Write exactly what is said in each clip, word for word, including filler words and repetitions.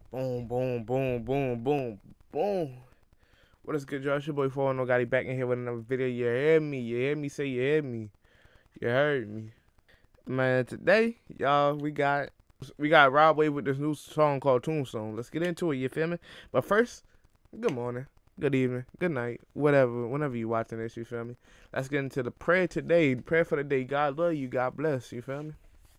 Boom, boom, boom, boom, boom, boom. What is good, y'all? It's your boy four oh no Gotti back in here with another video. You heard me? You heard me? Say you heard me? You heard me? Man, today, y'all, we got we got Rod Wave with this new song called Tombstone. Let's get into it. You feel me? But first, good morning, good evening, good night, whatever, whenever you watching this. You feel me? Let's get into the prayer today. The prayer for the day. God love you. God bless. You feel me?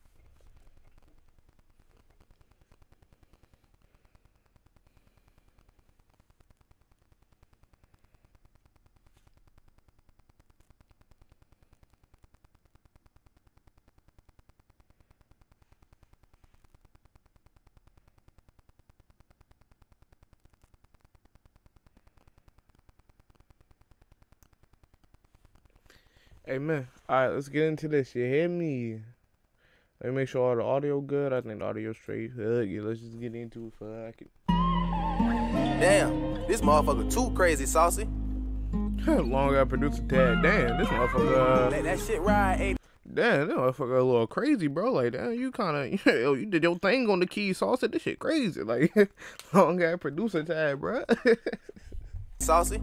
Amen. Alright, let's get into this. You hear me? Let me make sure all the audio good. I think the audio straight. Uh, yeah, let's just get into it. Fuck it. Damn, this motherfucker too crazy, Saucy. Long ass producer Tad. Damn, this motherfucker. Uh, Let that shit ride, eight. Damn, this motherfucker a little crazy, bro. Like, damn, you kind of, you, you did your thing on the keys, Saucy. This shit crazy. Like, long ass producer Tad, bro. Saucy.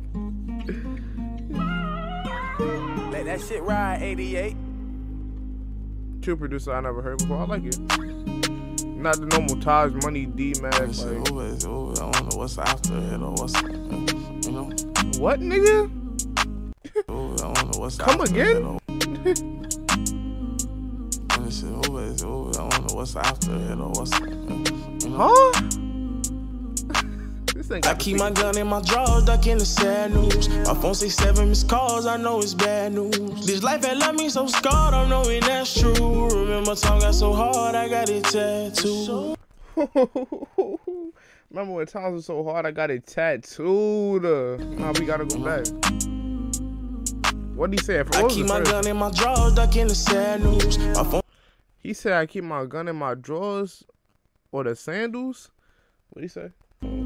Let that shit ride, eighty-eight. Two producer I never heard before. I like it. Not the normal Taj Money D man. Like, it's over, it's over. I don't know what's after it or what's, you know. What, nigga? Over, I don't know what's Come after again? It or, and it's over, it's over. I don't know what's after it or what's, you know. Huh? This thing I got keep the my gun in my drawers, ducking the sad news. My phone say seven missed calls, I know it's bad news. This life had left me so scarred, I'm knowing that's true. Remember time got so hard, I got it tattooed. Remember when times was so hard, I got it tattooed. Uh, nah, we gotta go back. What did he say? I keep my gun in my drawers, ducking the sad news. My phone. He said I keep my gun in my drawers or the sandals. What did he say?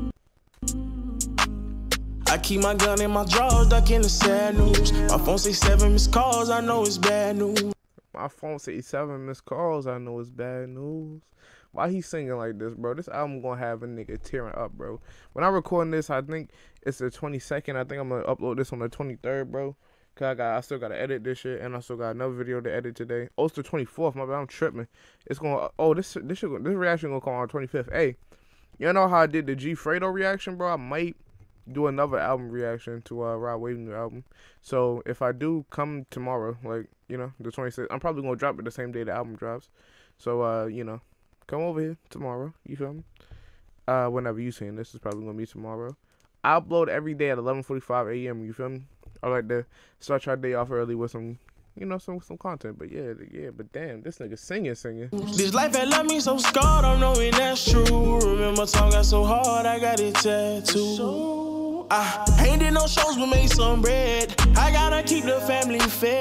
I keep my gun in my drawers, ducking the sad news. My phone say seven missed calls, I know it's bad news. My phone say seven missed calls, I know it's bad news. Why he singing like this, bro? This album gonna have a nigga tearing up, bro. When I recording this, I think it's the twenty-second. I think I'm gonna upload this on the twenty-third, bro. Cause I got, I still gotta edit this shit, and I still got another video to edit today. Oh, it's the twenty-fourth. My bad, I'm tripping. It's gonna. Oh, this this shit, this reaction gonna come on the twenty-fifth. Hey, you know how I did the G Fredo reaction, bro? I might do another album reaction to uh Rod Wave's new album. So if I do come tomorrow, like, you know, the twenty-sixth, I'm probably gonna drop it the same day the album drops. So uh, you know, come over here tomorrow. You feel me? Uh, whenever you seeing this, is probably gonna be tomorrow. I upload every day at eleven forty-five a m You feel me? I like to start your day off early with some, you know, some some content. But yeah, yeah. But damn, this nigga singing, singing. This life had left me so scarred, I'm knowing that's true. Remember time got so hard, I got it tattooed. I ain't did no shows, but made some bread. I gotta keep the family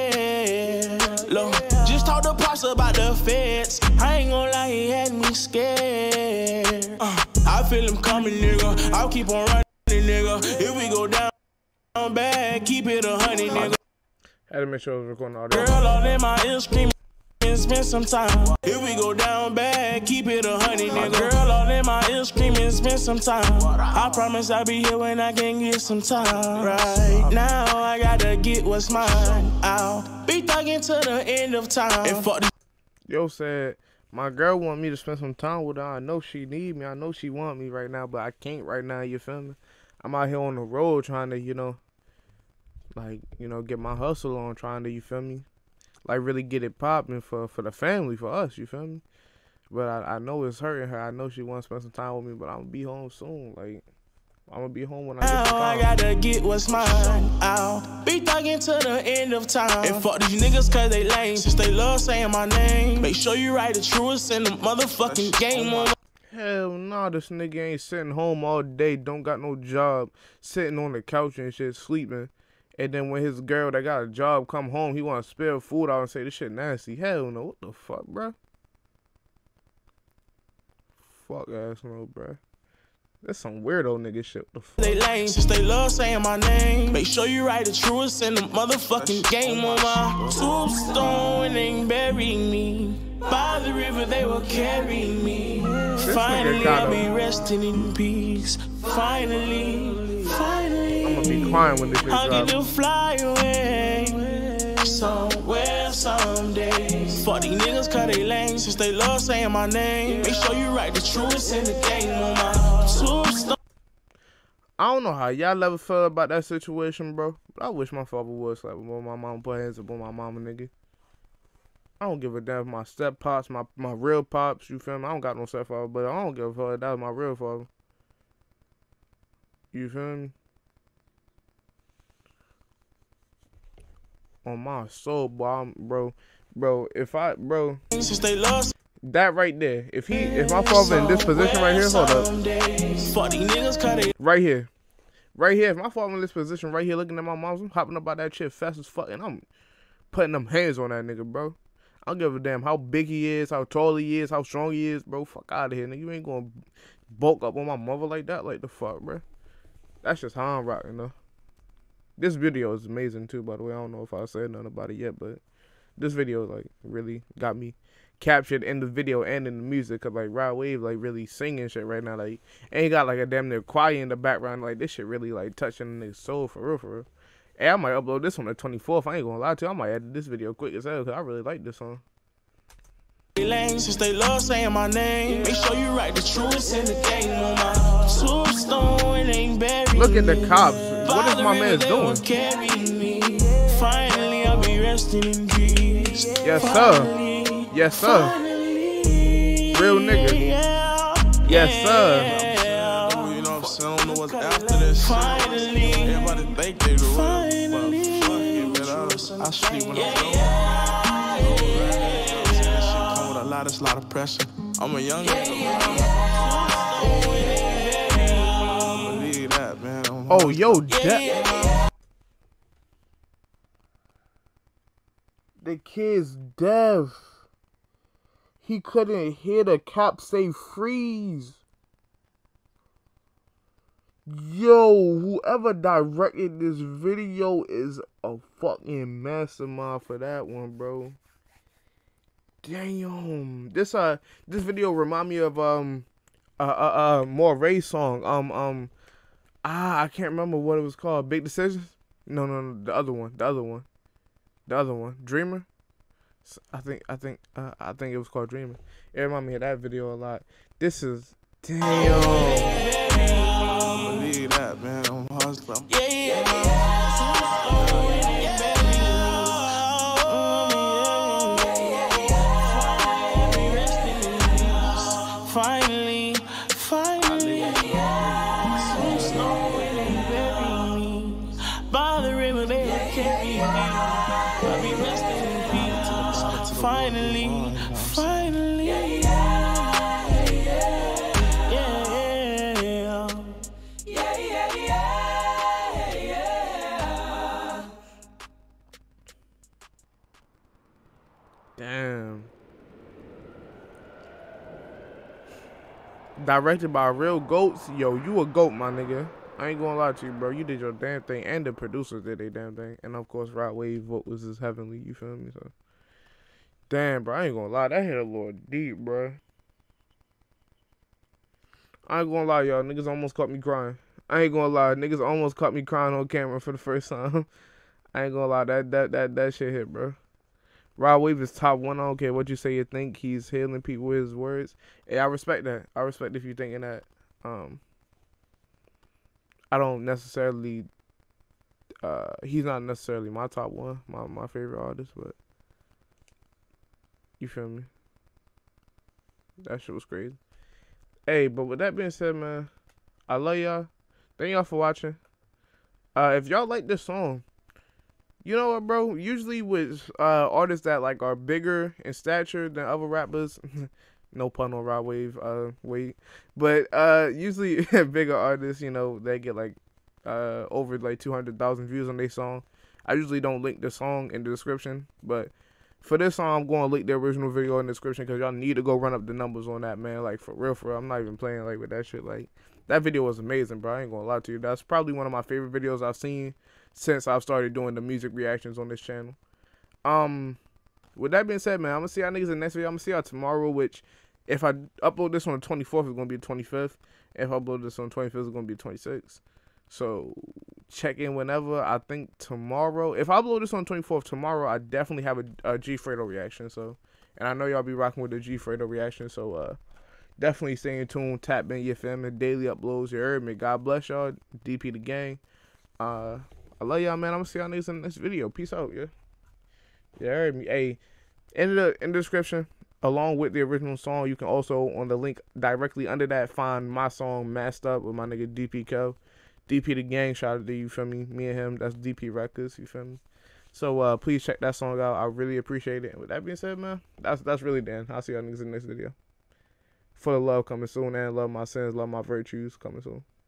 fed. Look, just talk to Pops about the feds. I ain't gonna lie, he had me scared. Uh, I feel him coming, nigga. I'll keep on running, nigga. If we go down bad, keep it a honey, nigga. Had to make sure I was recording audio. Girl, all in my ear screaming. Spend some time. If we go down bad, keep it a honey, nigga. Girl, all in my ear screaming, spend some time. I promise I'll be here when I can get some time. Right now, I gotta get what's mine. I'll be thugging to the end of time. And fuck this. Yo said, my girl want me to spend some time with her. I know she need me. I know she want me right now, but I can't right now. You feel me? I'm out here on the road trying to, you know, like, you know, get my hustle on, trying to, you feel me? Like, really get it popping for, for the family, for us, you feel me? But I, I know it's hurting her. I know she wants to spend some time with me, but I'm going to be home soon. Like, I'm going to be home when I get the time. I gotta get what's mine. I'll be thugging to the end of time. And fuck these niggas cause they lame. Since they love saying my name, make sure you write the truest in the motherfucking game on. Hell nah, this nigga ain't sitting home all day, don't got no job, sitting on the couch and shit, sleeping. And then when his girl that got a job come home, he want to spill food out and say this shit nasty. Hell no, what the fuck, bruh? Fuck ass no, bruh. That's some weirdo nigga shit. What the fuck? They lame since they love saying my name. Make sure you write the truest in the motherfucking game on my tombstone and bury me. By the river they will carry me. Finally, I'll be resting in peace. Finally, finally, I'm gonna be crying when this shit I'll get drops. to fly away somewhere someday. Fuck these niggas cut they lame since they love saying my name. Make sure you write the truest in the game on my tombstone. I don't know how y'all ever feel about that situation, bro. But I wish my father would slap with my mama, put hands up on my mama, nigga. I don't give a damn if my step pops, my my real pops, you feel me? I don't got no stepfather, but I don't give a fuck if that was my real father. You feel me? On my soul, boy, I'm, bro, bro, if I, bro, Since they love that right there, if he, if my father in this position right here, hold up, fuck these niggas cut they right here, right here, if my father in this position right here, looking at my mom, I'm hopping up out that shit fast as fuck, and I'm putting them hands on that nigga, bro. I don't give a damn how big he is, how tall he is, how strong he is, bro. Fuck out of here, nigga. You ain't gonna bulk up on my mother like that, like the fuck, bro. That's just how I'm rocking, though. This video is amazing too, by the way. I don't know if I said nothing about it yet, but this video like really got me captured in the video and in the music, cause like Rod Wave like really singing shit right now, like, and he got like a damn near choir in the background. Like this shit really like touching his soul for real, for real. Hey, I might upload this on the twenty-fourth. I ain't gonna lie to you. I might edit this video quick as hell, cause I really like this song. since they love saying my name. Make sure you write the truest in the game on my tombstone. It ain't buried. Look at the cops. What is my man doing? Finally, I'll be resting in peace. Yes, sir. Yes, sir. Real nigga. Yes, sir. You know what I'm saying? I don't know what's after this. Finally. Everybody think they the real, but fuck it, man. I sleep when I'm doing. Come with a lot, it's a lot of pressure. I'm a young nigga. Believe that, man. Oh, yo, that. The kid's deaf. He couldn't hear the cop say freeze. Yo, whoever directed this video is a fucking mastermind for that one, bro. Damn. This uh this video remind me of um uh uh, uh more Ray song. Um um ah I can't remember what it was called. Big Decisions? No, no, no, the other one. The other one. The other one, Dreamer. I think, I think, uh, I think it was called Dreamer. It reminded me of that video a lot. This is damn. Believe that, man. I'm hustling. Yeah, yeah, finally, finally, so slow and they bury me by the river. They carry me. I'll be resting in peace. Finally, finally, yeah, yeah, yeah, yeah, yeah, yeah. Damn. Directed by real goats. Yo, you a goat, my nigga. I ain't gonna lie to you, bro. You did your damn thing, and the producers did their damn thing, and of course, Rod Wave vocals is heavenly. You feel me? So, damn, bro. I ain't gonna lie. That hit a little deep, bro. I ain't gonna lie, y'all. Niggas almost caught me crying. I ain't gonna lie. Niggas almost caught me crying on camera for the first time. I ain't gonna lie. That that that that shit hit, bro. Rod Wave is top one. I don't care what you say you think. He's healing people with his words. Hey, I respect that. I respect if you thinking that. Um, I don't necessarily. Uh, he's not necessarily my top one, my my favorite artist, but you feel me? That shit was crazy. Hey, but with that being said, man, I love y'all. Thank y'all for watching. Uh, if y'all like this song, you know what, bro? Usually with uh, artists that like are bigger in stature than other rappers, no pun on Rod Wave, uh, wait, but uh, usually bigger artists, you know, they get like uh over like two hundred thousand views on their song. I usually don't link the song in the description, but for this song, I'm going to link the original video in the description because y'all need to go run up the numbers on that, man. Like, for real, for real. I'm not even playing, like, with that shit. Like, that video was amazing, bro. I ain't going to lie to you. That's probably one of my favorite videos I've seen since I've started doing the music reactions on this channel. Um, with that being said, man, I'm going to see y'all niggas in the next video. I'm going to see y'all tomorrow, which If I upload this on the twenty-fourth, it's gonna be the twenty-fifth. If I upload this on the twenty-fifth, it's gonna be the twenty-sixth. So check in whenever. I think tomorrow. If I upload this on the twenty-fourth, tomorrow I definitely have a, a G Fredo reaction. So, and I know y'all be rocking with the G Fredo reaction. So uh, definitely stay in tune. Tap in, you feel me? Daily uploads. You heard me. God bless y'all. D P the gang. Uh, I love y'all, man. I'm gonna see y'all niggas in this video. Peace out, yeah. You heard me. Hey, in the in the description, along with the original song, you can also, on the link directly under that, find my song Masked Up with my nigga D P Co. D P the gang, shout out to you, feel me? Me and him, that's D P Records, you feel me? So uh, please check that song out. I really appreciate it. And with that being said, man, that's that's really Dan. I'll see y'all niggas in the next video. For the love coming soon, and love my sins, love my virtues coming soon.